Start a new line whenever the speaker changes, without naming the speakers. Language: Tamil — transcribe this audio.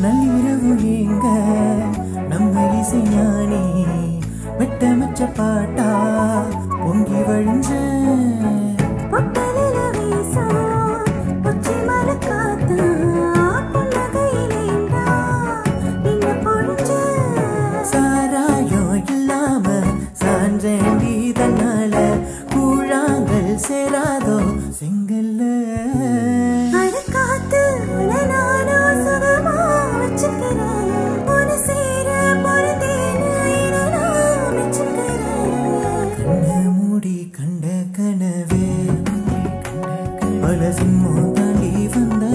நள்ளிரவு ஏங்க நம்ம இசை ஞானி மெட்டமச்ச பாட்டா பொங்கி வழிஞ்ச சாராயம் இல்லாம சாஞ்சேண்டி தன்னால கூழாங்கல் சேராதோ செங்கல்ல கண்ட கனவே பல சிம்மம் தாண்டி வந்த